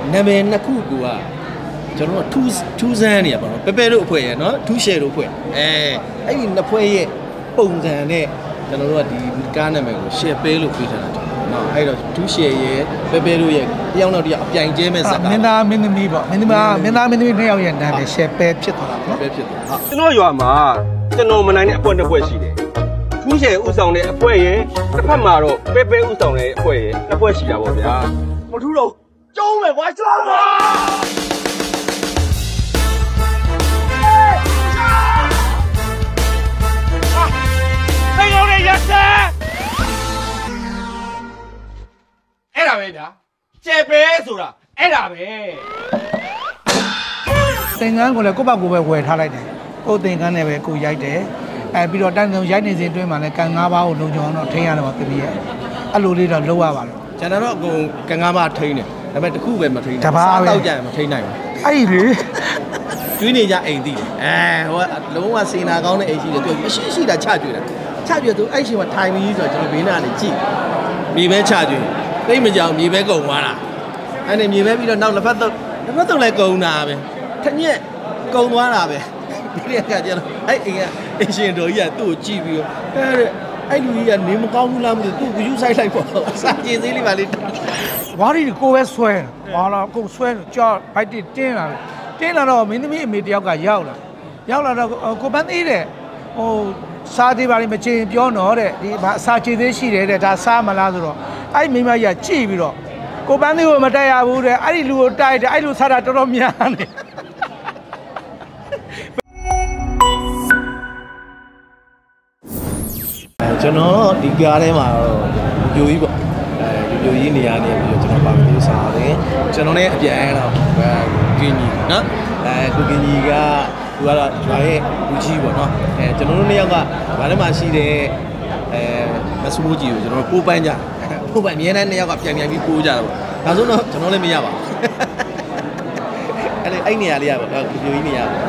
နာမည်နှစ်ခုကကျွန်တော်တို့ထူးဆန်းနေရပါတော့ပဲတို့အဖွဲ့ရနော်ထူးရှယ်တို့အဖွဲ့အဲ့ဒီနှစ်ဖွဲ့ရဲ့ပုံစံနဲ့ကျွန်တော်တို့ကဒီကားနာမည်ကို share ပေးလို့ပေးထားတာနော်အဲ့တော့ထူးရှယ်ရဲ့ပဲတို့ရဲ့တယောက်တော့တယောက်အပြိုင်ကျဲမဲ့ဇာတ်ကားမင်းသားမင်းသမီးပေါ့မင်းသားနှစ်ယောက်ရဲ့နာမည် share ပေးဖြစ်သွားတာနော်ပဲဖြစ်သွားကျွန်တော်ရွာမှာကျွန်တော်မနိုင်တဲ့အဖွဲ့တစ်ဖွဲ့ရှိတယ်ထူးရှယ်ဥဆောင်တဲ့အဖွဲ့ရဲ့တစ်ဖက်မှာတော့ပဲဥဆောင်တဲ့အဖွဲ့ရဲ့တစ်ဖွဲ့ရှိတာပေါ့ဗျာမထူးတော့ကျုံးမယ်ကွာကျွန်တော်အဲ့ဒါပဲဗျာကျဲပဲဆိုတာအဲ့ဒါပဲသင်္ကန်းကိုလည်းကိုယ့်ဘက်ကိုပဲဝယ်ထားလိုက်တယ်ကိုယ်သင်္ကန်းနဲ့ပဲကိုရိုက်တယ်ပြီးတော့တန်းဆုံးရိုက်နေစဉ်အတွင်းမှာလည်းကန်၅ပါးကိုလုံခြုံအောင်တော့ထိန်းရတယ်ပေါ့တမီးရဲ့အဲ့လိုလေးတော့လုပ်ရပါတော့ကျွန်တော်တော့အကုန်ကန်၅ပါးထိန်းတယ်ဒါပေမဲ့တစ်ခုပဲမထိန်းဘူးစားတော့ကြရင်မထိန်းနိုင်ဘူးအဲ့ဒီကျွေးနေကြအိမ်သိတယ်ဟိုကလုံးဝစေနာကောင်းတဲ့အိမ်ရှိတယ်သူမရှိတာချကျွေးတာချကျွေးသူအဲ့ချိန်မှာထိုင်ပြီးဆိုတော့ကျွန်တော်ဘေးနားနေကြည့်မြေပဲချကျွေးသိမကြောင်မြေပဲကုန်သွားတာအဲ့နဲ့မြေပဲပြီးတော့နောက်လက်ဖက်တော့လည်းကုန်တာပဲထညက်ကုန်သွားတာပဲဒီကကျတော့အဲ့အိမ်ကအရှင်တော်ကြီးကသူ့ကိုကြည့်ပြီးတော့အဲ့လူကြီးကနေမကောင်းဘူးလားမသိဘူးသူ့ကိုယူဆိုင်လိုက်ပေါ့စာကျင်သေးလေးပါလေးဝါရီကိုပဲဆွဲဟာလာကိုဆွဲကြောက်ဘိုက်တင်းလာတော့မင်းသမီးအမေတယောက်ကရောက်လာတော့ကိုပန်းသေးတယ်ဟိုစားသေးပါလိမ့်မချင်ပြောတော့တဲ့ဒီစာချင်သေးရှိတယ်တဲ့ဒါစားမလားဆိုတော့အဲ့မိမကြီးကကြည့်ပြီးတော့ကိုပန်းသေးကိုမတိုက်ရဘူးတဲ့အဲ့ဒီလူကိုတိုက်တယ်အဲ့လူစားတာတော်တော်များနေကျွန်တော်ဒီကားထဲမှာတော့ယူကြီးပေါ့ယူကြီးနေရာနေပြီးတော့ကျွန်တော်ပါမလို့စားတယ်ကျွန်တော်နဲ့အပြန်တော့ကင်းကြီးနော်ကိုကင်းကြီးကသူကတော့ဂျွာရဲ့လူကြီးပေါ့နော်ကျွန်တော်တို့နှစ်ယောက်ကဘာထဲမှာရှိတဲ့မဆူမိုးကြီးကိုကျွန်တော်ပိုးပန်းကြပိုးပန်းအများနဲ့နှစ်ယောက်ကပြန်ပြီးပိုးကြတာပေါ့ဒါဆိုတော့ကျွန်တော်လည်းမရပါဘူးအဲ့နေရာလေးရပါတော့ယူကြီးနေရာပေါ့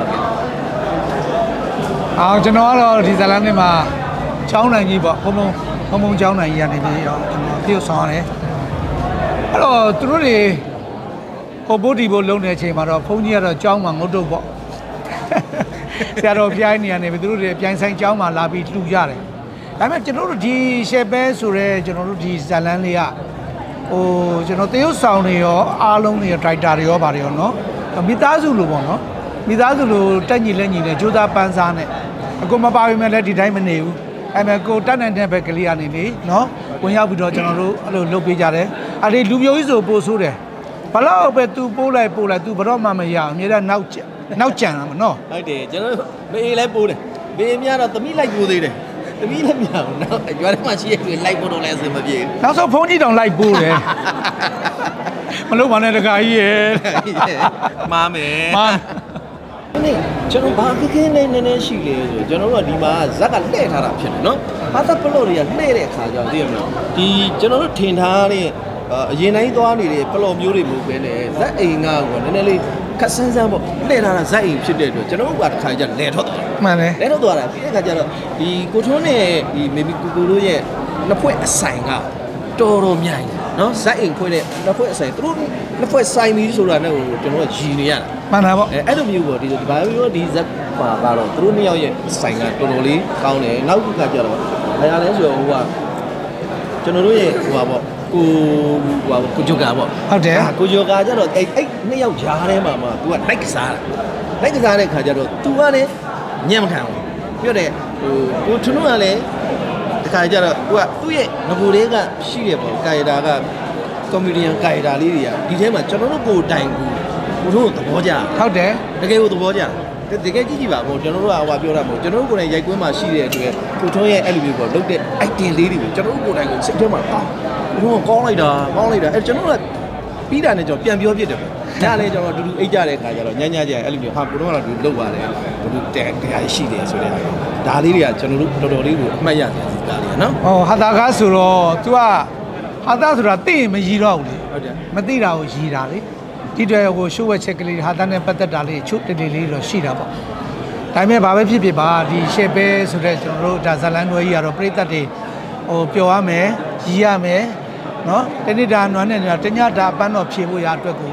အောင်ကျွန်တော်ကတော့ဒီဇလန်ထဲမှာချောင်းနိုင်ကြီးပေါ့ဘုံချောင်းနိုင်ကြီးကနေပြီးတော့ကျွန်တော်ပြုတ်ဆောင်ရတယ်အဲ့တော့သူတို့တွေဟိုဘိုးဒီဘိုးလုံးတဲ့အချိန်မှာတော့ဘုန်းကြီးကတော့ကျောင်းမှာငုတ်တုတ်ပေါ့ဆရာတော်ဖျားနေရနေပြီသူတို့တွေပြိုင်ဆိုင်ကျောင်းမှာလာပြီးလှူကြတယ်ဒါပေမဲ့ကျွန်တော်တို့ဒီရှယ်ပဲဆိုရဲကျွန်တော်တို့ဒီဇလန်လေးကဟိုကျွန်တော်တရုတ်ဆောင်တွေရောအားလုံးတွေရောဒရိုက်တာတွေရောပါတယ်ရောနော်မိသားစုလိုပေါ့နော်မိသားစုလိုတက်ညီလက်ညီနဲ့ကြိုးစားပန်းစားနဲ့အကုန်မပါပေမဲ့လည်းဒီတိုင်းမနေဘူးအဲ့မဲ့ကိုတက်နိုင်တဲ့ဘက်ကလေးကနေလေနော်ဝင်ရောက်ပြီးတော့ကျွန်တော်တို့အဲ့လိုလုပ်ပေးကြတယ်အဲ့ဒီလူမျိုးကြီးဆိုပို့ဆိုးတယ်ဘလောက်ပဲ तू ပို့လိုက် तू ဘတော့မှမရအောင်အများကနောက်ကြံတာမနော်ဟုတ်တယ်ကျွန်တော်မေးလိုက်ပို့တယ်မေးများတော့သမီးလိုက်ပို့သေးတယ်သမီးလည်းမရဘူးနော်ရွာထဲမှာရှိရဲ့လိုက်ပို့တော့လည်းအဆင်မပြေဘူးနောက်ဆုံးဖုန်းကြီးတောင်လိုက်ပို့တယ်မလုပ်ပါနဲ့တခါကြီးရဲ့မားမယ်နေကျွန်တော်ဘာခက်ခဲနေနေရှိလေဆိုကျွန်တော်တို့ကဒီမှာဇက်ကလှည့်ထားတာဖြစ်တယ်နော်ဘာသာပလော့တွေကလှည့်တဲ့အခါကျတော့သိရမလားဒီကျွန်တော်တို့ထင်ထားတဲ့အရင်တိုင်းသွားနေတဲ့ပလော့မျိုးတွေမဟုတ်ဘဲနဲ့ဇက်အိမ်ကကောနည်းနည်းလေးခက်ဆန်းဆန်းပေါ့လှည့်ထားတာဇက်အိမ်ဖြစ်တဲ့အတွက်ကျွန်တော်တို့ကတစ်ခါကျလဲထွက်သွားမှန်တယ်လဲထွက်သွားတာပြီးတဲ့အခါကျတော့ဒီကိုထွန်းနဲ့ဒီမေဘီကူတို့ရဲ့နှစ်ဖွဲ့အဆိုင်ကတော်တော်မြိုင်တယ်နော်ဇက်အိမ်ခွဲတဲ့နှစ်ဖွဲ့အဆိုင်သူတို့နှစ်ဖွဲ့ဆိုင်ပြီးဆိုတာနဲ့ကိုကျွန်တော်ကရည်နေရတာမှန်တာပေါ့အဲ့လိုမျိုးပေါ့ဒီဘာမျိုးဒီဇက်ပါကတော့သူတို့နှစ်ယောက်ရဲ့ဆိုင်ကတော်တော်လေးကောင်းတယ်နောက်တစ်ခါကျတော့ဘာရလဲဆိုတော့ဟိုကကျွန်တော်တို့ရဲ့ဟိုပါပေါ့ကိုဂျိုကာပေါ့ဟုတ်တယ်ကိုဂျိုကာကျတော့အဲ့နှစ်ယောက်ကြားထဲမှာ तू ကလိုက်ကစားတဲ့ခါကျတော့ तू ကလည်းညံ့မခံဘူးပြောတယ်ဟိုထွန်းကလည်းတခါကျတော့ तू ကသူ့ရဲ့ငကိုလေးကရှိတယ်ပေါ့ကာယတာကကွန်မီဒီယန်ကာယတာလေးတွေကဒီထဲမှာကျွန်တော်တို့ကိုတိုင်ကိုတို့သဘောကျဟုတ်တယ်တကယ်ကိုသဘောကျတကယ်ကြည့်ပါပေါ့ကျွန်တော်တို့ကဟိုပြောတာမဟုတ်ကျွန်တော်တို့ကိုယ်တိုင်ရိုက်ကွင်းမှာရှိတဲ့အတွက်ကိုထွန်းရဲ့အဲ့လိုမျိုးပေါ့လုပ်တဲ့ item လေးတွေကိုကျွန်တော်တို့ကိုယ်တိုင်ကိုစိတ်ထဲမှာတို့ကောင်းလိုက်တာအဲ့ကျွန်တော်ကပြီးတာနဲ့ကျွန်တော်ပြန်ပြောပြစ်တယ်ပေါ့ညလည်းကျွန်တော်တူအိတ်ကြတဲ့ခါကျတော့ညကြအဲ့လိုမျိုးဟာကိုတော့ကတော့လုပ်ပါတယ်တို့တရားရှိတယ်ဆိုတဲ့ဒါလေးတွေကကျွန်တော်တို့တော်တော်လေးကိုအမှတ်ရစရာစီကားလေးနော်ဟောဟာတာကားဆိုတော့ तू ကဟာတာဆိုတာသိရင်မရည်တော့ဘူးလေဟုတ်တယ်မသိတာကိုရည်တာလေဒီတွေ့ကိုရှိုးဝက်ချက်ကလေးဟာတာနဲ့ပတ်သက်တာလေးချုပ်တလေးလေးတော့ရှိတာပေါ့ဒါပေမဲ့ဘာပဲဖြစ်ဖြစ်ပါဒီရှယ်ပဲဆိုတဲ့ကျွန်တော်တို့ဒါဇလန်တွဲကြီးကတော့ပြိသက်တွေဟိုပျော်ရမယ်ရည်ရမယ်နော်တနေ့တာနွမ်းနဲ့တညတာပန်းတော့ဖြေဖို့ရအတွက်ကို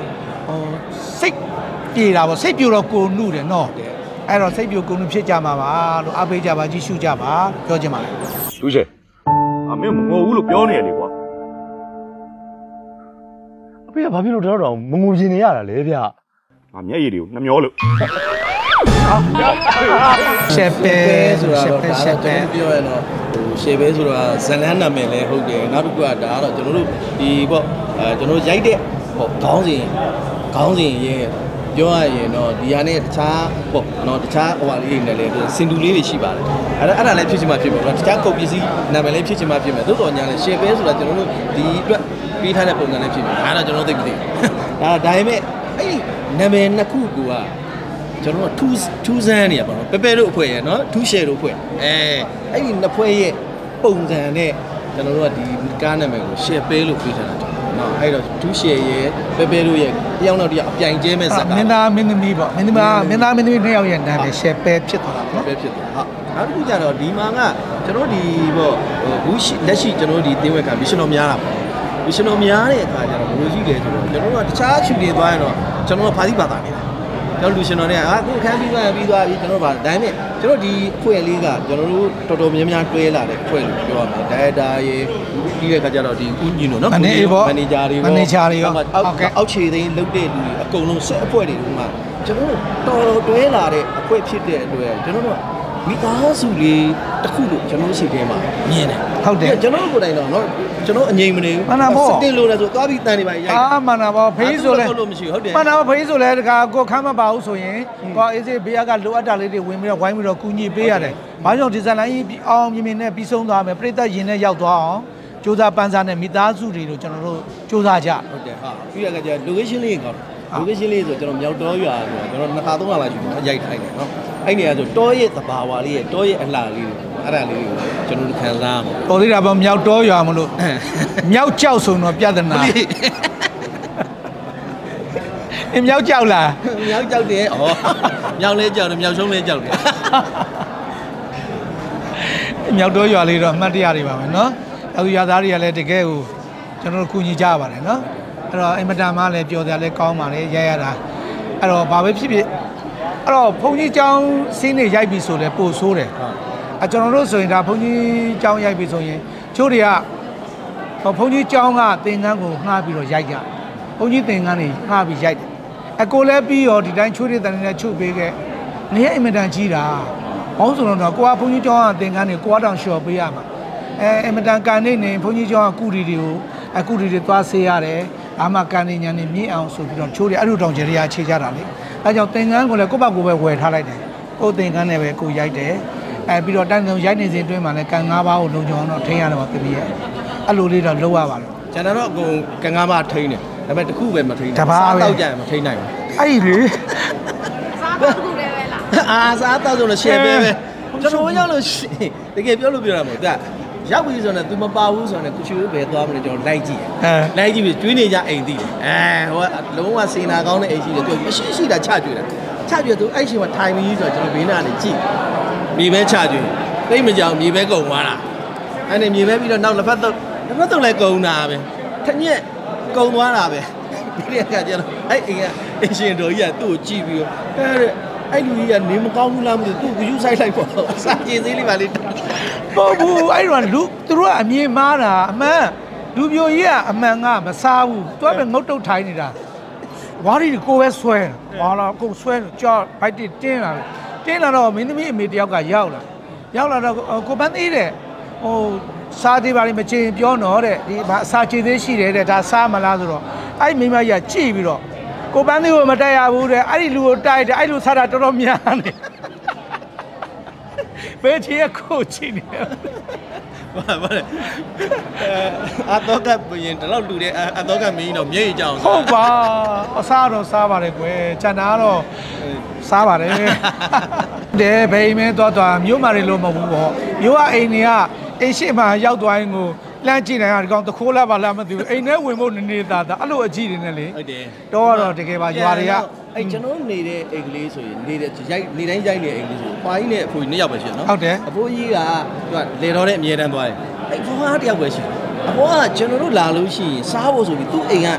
စိတ်ပြေတာပေါ့စိတ်ပြိုတော့ကိုနှုတယ်နော်အဲ့တော့စိတ်ပြိုကိုနှုဖြစ်ကြမှာပါလို့အားပေးကြပါကြည့်ရှုကြပါပြောချင်ပါတယ်လူရှယ်အမေမငိုဘူးလို့ပြောနေရလေကွာအဖေကဘာဖြစ်လို့တော့မငိုရှင်နေရတာလဲဗျငါမျက်ရည်တွေကိုနှမျောလို့ရှယ်ပဲဆိုတာတော့ဒါတော့ပြောရတော့ရှယ်ပဲဆိုတာဇလန်းနာမည်လည်းဟုတ်တယ်နောက်တစ်ခုကဒါကတော့ကျွန်တော်တို့ဒီပေါ့ကျွန်တော်ရိုက်တဲ့ပေါ့ခေါင်းစဉ်ရဲ့ပြောရရင်တော့ဒီဟာနဲ့တခြားပေါ့နော်တခြားဟိုဟာလေးတွေနဲ့လည်းစင်တူလေးတွေရှိပါတယ်အဲ့ဒါလည်းဖြစ်ချင်မှဖြစ်မယ်တခြားကုန်ပစ္စည်းနာမည်လည်းဖြစ်ချင်မှဖြစ်မယ်သို့တော်ညာလည်းရှယ်ပဲဆိုတာကျွန်တော်တို့ဒီအတွက်ပေးထားတဲ့ပုံစံနဲ့ဖြစ်မယ်ဒါတော့ကျွန်တော်သိမသိဘူးဒါပေမဲ့အဲ့ဒီနာမည်နှစ်ခုကကျွန်တော်တို့ထူးဆန်းနေရပါတော့ပဲတို့အဖွဲ့ရနော်ထူးရှယ်တို့အဖွဲ့အဲ့ဒီနှစ်ဖွဲ့ရဲ့ပုံစံနဲ့ကျွန်တော်တို့ကဒီကားနာမည်ကိုရှယ်ပဲလို့ပေးထားတာနော်အဲ့တော့ထူးရှယ်ရဲ့ပဲတို့ရဲ့တယောက်နောက်တယောက်အပြိုင်ကျဲမဲ့ဇာတ်မင်းသားမင်းသမီးပေါ့မင်းသားနှစ်ယောက်ရဲ့နာမည်ရှယ်ပဲဖြစ်သွားတာနော်ပဲဖြစ်သွားဟုတ်နောက်တစ်ခုကျတော့ဒီမှာကကျွန်တော်ဒီပေါ့ဘူးလက်ရှိကျွန်တော်ဒီသင်းဝက်ကမစ်ရှင်တော်များတာပေါ့မစ်ရှင်တော်များတဲ့အခါကျတော့ဘယ်လိုရှိလဲဆိုတော့ကျွန်တော်တို့ကတခြားရှူတင်သွားရင်တော့ကျွန်တော်တို့ဖာသီးဘာသာနေတာကျွန်တော်လူရှင်တော်နဲ့အခုခန်းပြီးသွားပြီကျွန်တော်တို့ဗာဒါပေမဲ့ကျွန်တော်ဒီအဖွဲ့လေးကကျွန်တော်တို့တော်တော်များများတွဲလာတဲ့အဖွဲ့လို့ပြောရမယ်ဒါရိုက်တာရေပြီးတဲ့အခါကျတော့ဒီဦးညီတို့နော်မန်နေဂျာတွေရောအောက်ခြေသိန်းလုတ်တဲ့လူတွေအကုန်လုံးဆက်အဖွဲ့တွေတုန်းကကျွန်တော်တို့တော်တော်တွဲလာတဲ့အဖွဲ့ဖြစ်တဲ့အတွက်ကျွန်တော်တို့မိသားစုလေးတစ်ခုလို့ကျွန်တော်တို့စိတ်ထဲမှာမြင်တယ်ဟုတ်တယ်ကျွန်တော်တို့ကိုယ်တိုင်တော့နော်ကျွန်တော်အငြိမ်မနေဘူးစတင်လို့လဲဆိုသွားပြီးတန်နေပါရိုက်မှန်တာပေါ့ဖေးဆိုလဲဟုတ်လို့မရှိဟုတ်တယ်မှန်တာပေါ့ဖေးဆိုလဲတခါကိုခမ်းမပါဘူးဆိုရင်ကိုအေးစေးဘေးကလိုအပ်တာလေးတွေဝင်ပြီးတော့ဝိုင်းပြီးတော့ကူညီပေးရတယ်ဘာကြောင့်ဒီဇိုင်းလိုင်းကြီးအောင်မြင်မြင်နဲ့ပြီးဆုံးသွားမယ်ပြိသက်ရင်နဲ့ရောက်သွားအောင်စူးစမ်းပန်းစားနဲ့မိသားစုတွေတို့ကျွန်တော်တို့စူးစမ်းကြဟုတ်တယ်ဟာပြီးရကကြ location လေးကောင်းlocation လေးဆိုကျွန်တော်မြောက်တော်ရွာဆိုကျွန်တော်2ခါ3ခါလာရှိတယ်ရိုက်ထိုင်တယ်နော်အဲ့နေရာဆိုတောရဲ့သဘာဝလေးရဲ့တောရဲ့အလှလေးတွေအဲ့ဒါလေးကိုကျွန်တော်တို့ခံစားရမှာတော်သေးတာပေါ့မြောက်တော်ရွာမလို့မြောက်ကြောက်ဆိုတော့ပြဿနာမြောက်ကြောက်လားမြောက်ကြောက်တယ်ဩမြောက်လဲကြောက်တယ်မြောက်ရှုံးလဲကြောက်တယ်မြောက်တော်ရွာလေးတော့အမှတ်တရတွေပါမယ်နော်အခုရွာသားတွေကလည်းတကယ်ကိုကျွန်တော်တို့ကူညီကြပါတယ်နော်အဲ့တော့အင်မတန်မှလည်းပြောစရာလည်းကောင်းပါလေရိုက်ရတာအဲ့တော့ဘာပဲဖြစ်ဖြစ်အဲ့တော့ဘုန်းကြီးကျောင်းစင်းနေရိုက်ပြီဆိုလဲပို့ဆိုးတယ်ကျွန်တော်တို့ဆိုရင်ဒါဘုန်းကြီးကျောင်းရိုက်ပြီဆိုရင်ချိုးတွေကဘုန်းကြီးကျောင်းကသင်္ကန်းကိုငှားပြီးတော့ရိုက်ကြဘုန်းကြီးသင်္ကန်းတွေငှားပြီးရိုက်တယ်အကိုလည်းပြီးရောဒီတိုင်းချိုးတွေတန်နေတဲ့ချုပ်ပေးခဲ့နေအင်မတန်ကြီးတာဘောင်းဆိုတော့ကိုကဘုန်းကြီးကျောင်းကသင်္ကန်းတွေကိုတောင်လျှော်ပေးရမှာအင်မတန်ကန်နေဘုန်းကြီးကျောင်းကကုရီတွေကိုကုရီတွေသွားဆေးရတယ်အာမကန်နေညာနေမြင့်အောင်ဆိုပြီးတော့ချိုးတွေအဲ့လိုတောင်ကျရခြေကြတာလေအဲကြောင့်သင်္ကန်းကိုလည်းကိုယ့်ဘက်ကိုပဲဝယ်ထားလိုက်တယ်ကိုယ်သင်္ကန်းနဲ့ပဲကိုရိုက်တယ်ပြီးတော့တန်းစုံရိုက်နေစဉ်အတွင်းမှာလည်းကန်၅ပါးကိုလုံခြုံအောင်တော့ထိန်းရတယ်ပါတပည့်ရဲ့အဲ့လိုလေးတော့လုပ်ရပါလို့ကျွန်တော်တို့အကုန်ကန်၅ပါးထိန်းတယ်ဒါပေမဲ့တစ်ခုပဲမထိန်းဘူးစားတော့ကြရင်မထိန်းနိုင်ဘူးအဲ့ဒီလေစားတော့တစ်ခုလည်းပဲလားစားတော့ဆိုလို့ရှယ်ပဲကျွန်တော်ရောက်လို့တကယ်ပြောလို့ပြောတာမဟုတ်ဒါရောက်ပြီဆိုတော့ तू မပါဘူးဆိုတော့ကိုချူပဲသွားမလို့ကျွန်တော်လိုက်ကြည့်လိုက်ကြည့်ပြီးကျွေးနေကြအိမ်သိတယ်ဟိုကလုံးဝစေနာကောင်းတဲ့အိမ်ရှိတယ်သူမရှိတာချကျွေးတာသူအဲ့ချိန်မှာထိုင်ပြီးဆိုတော့ကျွန်တော်ဘေးနားနေကြည့်မြေပဲချကျွေးသိမကြောင်မြေပဲကုန်သွားတာအဲ့ဒီမြေပဲပြီးတော့နောက်လက်ဖက်တုပ်လည်းကုန်တာပဲထညက်ကုန်သွားတာပဲဒီကကျတော့အဲ့အိမ်ကအရှင်တော်ကြီးကသူ့ကိုကြည့်ပြီးတော့အဲ့လူကြီးကနေမကောင်းဘူးလားမသိဘူးသူ့ကိုယူဆိုင်လိုက်ပေါ့စာကျင်သေးလေးပါလေးပေါ့ဘူးအဲ့တော့လူသူတို့ကအမြင်မှားတာအမှန်လူပြိုကြီးကအမှန်ကမစားဘူးသူကပဲငုတ်တုတ်ထိုင်နေတာဝါးရီကိုပဲဆွဲဟာလာကိုဆွဲကြောက်ဘိုက်တင်းလာတော့မင်းသမီးအမေတယောက်ကရောက်လာတော့ကိုပန်းသေးတယ်ဟိုစားသေးပါလိမ့်မချင်ပြောတော့တဲ့ဒီအစာချေသေးရှိတယ်တဲ့ဒါစားမလားဆိုတော့အဲ့မိမကြီးကကြည့်ပြီးတော့ကိုပန်းသေးကိုမတိုက်ရဘူးတဲ့အဲ့ဒီလူကိုတိုက်တယ်အဲ့လူစားတာတော်တော်များနေဘယ်ချီကိုချီနေဘာလဲအတော့ကပြင်တော့လူတဲ့အတော့ကမင်းတော့မျက်ရည်ကြောင်ဟုတ်ပါအစားတော့စားပါတယ်ကွယ်ခြံတာတော့စားပါတယ်တဲ့ဘယ်မဲတော့မြို့မာတွေလို့မဟုတ်ဘူးပေါ့မြို့ကအိမ်တွေကအိမ်ရှိမှရောက်သွားရင်ကိုလှမ်းကြည့်နိုင်တာဒီကောင်တခိုးလာပါလားမသိဘူးအိမ်ထဲဝင်ဖို့နေသားအဲ့လိုအကြည့်တွေနဲ့လေဟုတ်တယ်တော့ကတော့တကယ်ပါရွာတွေကအဲ့ကျွန်တော်နေတဲ့အိမ်ကလေးဆိုရင်နေတဲ့ရိုက်နေတိုင်းရိုက်နေတဲ့အိမ်ကလေးဆိုဖွာကြီးနဲ့အဖိုးကြီးနှစ်ယောက်ပဲရှိတယ်နော်ဟုတ်တယ်အဖိုးကြီးကသူကလေတော်တဲ့အမြဲတမ်းသွားတယ်အဲ့ဖွားတယောက်ပဲရှိတယ်အဖိုးကကျွန်တော်တို့လာလို့ရှိရင်စားဖို့ဆိုပြီးသူ့အိမ်က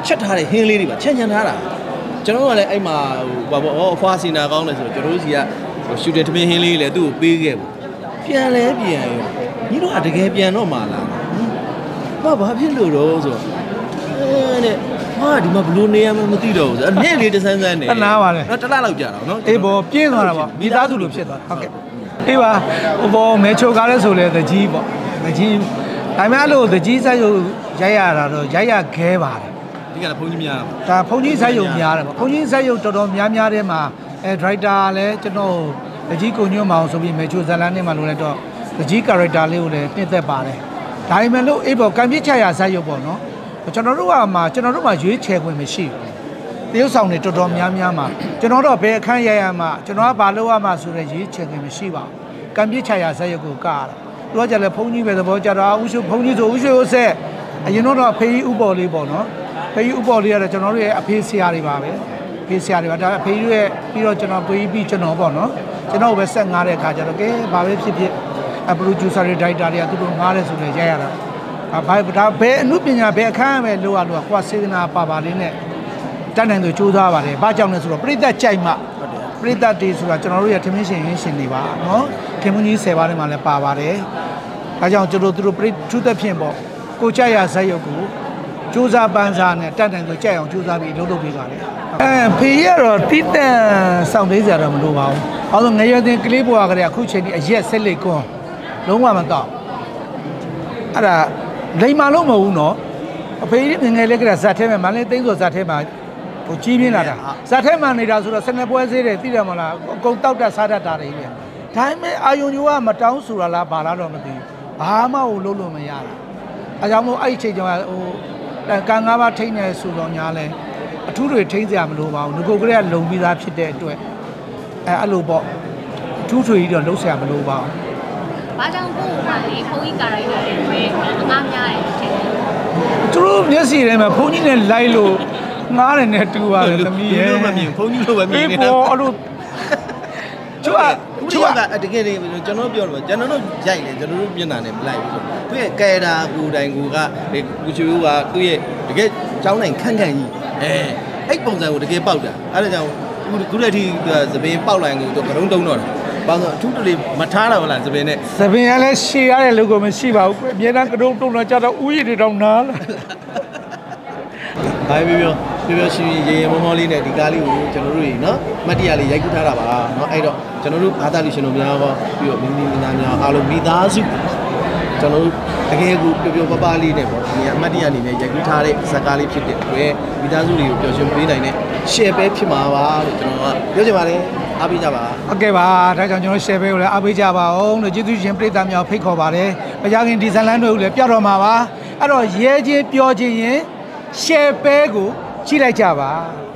ချက်ထားတဲ့ဟင်းလေးတွေပါချန်ထားတာကျွန်တော်ကလည်းအဲ့မှာဟိုဘာပေါ့အဖွားစီနာကောင်းတယ်ဆိုတော့ကျွန်တော်တို့စီကရှူတယ်ထမင်းဟင်းလေးလည်းသူ့ကိုပေးခဲ့ပေါ့ပြန်လဲပြန်ရောညီတို့ကတကယ်ပြန်တော့မှလားဘာဖြစ်လို့တော့ဆိုတဲ့ဟာဒီမှာဘလို့နေရမှမသိတော့ဘူးဆိုအဲ့နေ့လေးတဆန်းဆန်းနေတနာပါလေနော်တလလောက်ကြာတော့နော်အေးဘောပြင်းသွားတာပေါ့မိသားစုလိုဖြစ်သွားဟုတ်ကဲ့အေးပါဟိုဘောမဲချိုကားလဲဆိုလဲတကြီးပေါ့တကြီးဒါမှမဟုတ်တကြီးဆက်ရုပ်ရိုက်ရတာတော့ရိုက်ရခဲပါတယ်ဒီကလည်းဘုန်းကြီးများဒါဘုန်းကြီးဆက်ရုပ်များတယ်ပေါ့ဘုန်းကြီးဆက်ရုပ်တော်တော်များတဲ့မှာဒရိုက်တာလည်းကျွန်တော်တကြီးကိုညွန့်မအောင်ဆိုပြီးမဲချိုဇလန်းနဲ့မှလို့လဲတော့တကြီး character လေးကိုလည်းနှစ်သက်ပါတယ်ဒါပေမဲ့လို့အေးဘောကံပြစ်ချရာဆက်ရုပ်ပေါ့နော်ကျွန်တော်တို့မှာရွေးချယ်ခွင့်မရှိဘူးတရုတ်ဆောင်တွေတော်တော်များမှာကျွန်တော်တော့ဘယ်အခန်းရရမှာကျွန်တော်ကဘာလုပ်ရမှာဆိုတဲ့ရွေးချယ်ခွင့်မရှိပါဘူးကံပြစ်ချရာဆက်ရုပ်ကိုကရတာသူကကြလည်းဘုန်းကြီးပဲသဘောကြတော့ဥရှုဘုန်းကြီးဆိုဥရှုဥဆက်အရင်တော့ဖေးကြီးဥပေါ်လေးပေါ့နော်ဖေးကြီးဥပေါ်လေးကတော့ကျွန်တော်တို့ရဲ့အဖေးဆရာတွေပါပဲအဖေးဆရာတွေပါဒါအဖေးကြီးရဲ့ပြီးတော့ကျွန်တော်တွေးပြီးကျွန်တော်ပေါ့နော်ကျွန်တော်ပဲဆက်ငားတဲ့အခါကျတော့ကဲဘာပဲဖြစ်ဖြစ်ပရိုဂျူဆာတွေဒိုက်တာတွေကသူတို့ငားတယ်ဆိုလည်းရိုက်ရတာဒါဘယ်အမှုပညာဘယ်အခန်းပဲလိုရလို့ကွာစေတနာပါလေးနဲ့တတ်နိုင်သူစူးစမ်းပါတယ်ဘာကြောင့်လဲဆိုတော့ပြိတ္တကြိုက်မှပြိတ္တတေးဆိုတာကျွန်တော်တို့ရဲ့ထမင်းရှင်ရင်းရှင်တွေပါနော်ခင်မကြီး10ပါးထဲမှာလည်းပါပါတယ်ဒါကြောင့်ကျွန်တော်တို့ထူးသက်ဖြင့်ပေါ့ကိုကြိုက်ရဇက်ရုပ်ကိုစူးစမ်းပန်းစားနဲ့တတ်နိုင်သူကြိုက်အောင်စူးစမ်းပြီးလုပ်ပေးပါလေဖေးရတော့တိတန်ဆောင်သေးစရာတော့မလိုပါဘူးအော်ဆိုငရွယ်တင်ကလေးဘွားကလေးအခုချိန်ကြီးအရက်ဆက်လက်ကွန်းလုံးဝမတော့အဲ့ဒါလိမ်မာလို့မဟုတ်ဘူးနော်အဖေကြီးငယ်လေးကဇက်ထဲမှာမလေးသိန်းဆိုဇက်ထဲမှာဟိုကြီးပြင်းလာတာဇက်ထဲမှာနေတာဆိုတော့စနေပွဲဆေးတယ်သိတယ်မလားအကုန်တောက်တက်စားတတ်တာတွေပဲဒါပေမဲ့အာယုံညိုကမတောင်းဆိုတာလားဘာလားတော့မသိဘူးဘာမှဟိုလုပ်လို့မရတာအဲကြောင့်မို့အဲ့ဒီချိန်ကျမှဟိုကံ၅ပါးထိန်းနေဆိုတော့ညာလဲအထူးတွေထိန်းစရာမလိုပါဘူးငကိုကလေးကလုံပြီးသားဖြစ်တဲ့အတွက်အဲ့လိုပေါ့အထူးထွေကြီးတော့လုံးစရာမလိုပါဘူးဘာကြောင့်ကိုယ်ကလေဘုန်းကြီးကာရိုက်တာတွေအငားများတယ်ထင်တယ်သူတို့မျက်စိထဲမှာဘုန်းကြီးနဲ့လိုက်လို့ငားတယ်နဲ့တူပါတယ်သမီးရဲ့ဘုန်းကြီးလိုပဲမြင်နေတာအဲ့လိုကျကတကယ်လေးကျွန်တော်ပြောလို့ကျွန်တော်တို့ရိုက်လေကျွန်တော်တို့မျက်နှာနဲ့မလိုက်ဘူးဆိုသူရဲ့ကဲတာကိုတိုင်ကိုကကိုချူကသူ့ရဲ့တကယ်ကျောင်းနိုင်ခန့်ခန့်ကြီးအဲ့ပုံစံကိုတကယ်ပေါက်တာအဲ့ဒါကြောင့်ခုတည်းထိသပင်ပေါက်လိုက်ကိုသူကရုံးတုံးတော့တာဘာလို့အထူးတလေမထားတော့လားသပင်နဲ့သပင်ကလည်းရှည်ရတဲ့လူကမရှိပါဘူးအများအားကရုံးတုံးတော့ကြတော့ဥယျာဉ်တွေတော့နားလာဘာပြောရှင်ရေမောမောလေးနဲ့ဒီကားလေးကိုကျွန်တော်တို့နော်မတ်တရားလေးရိုက်ကူးထားတာပါနော်အဲ့တော့ကျွန်တော်တို့ဘာသာလူရှင်တို့များပေါ့ပြီးတော့မိသားများအားလုံးမိသားစုကျွန်တော်တို့တကယ်ကိုပျော်ပပလေးနဲ့ပေါ့ဒီအမတ်တရားအနေနဲ့ရိုက်ကူးထားတဲ့ဇာတ်ကားလေးဖြစ်တဲ့အတွက်မိသားစုတွေကိုပျော်ရွှင်ပေးနိုင်တဲ့ share ပဲဖြစ်မှာပါလို့ကျွန်တော်ကပြောချင်ပါတယ်အားပေးကြပါဟုတ်ကဲ့ပါဒါကြောင့်ကျွန်တော် share ပဲကိုလည်းအားပေးကြပါအောင်လို့ကျေးဇူးရှင်ပရိသတ်များဖိတ်ခေါ်ပါတယ်မကြခင်ဒီဇလန်တို့လည်းပြတော့မှာပါအဲ့တော့ရဲချင်းပြောချင်းရင် share ပဲကိုကြည့်လိုက်ကြပါ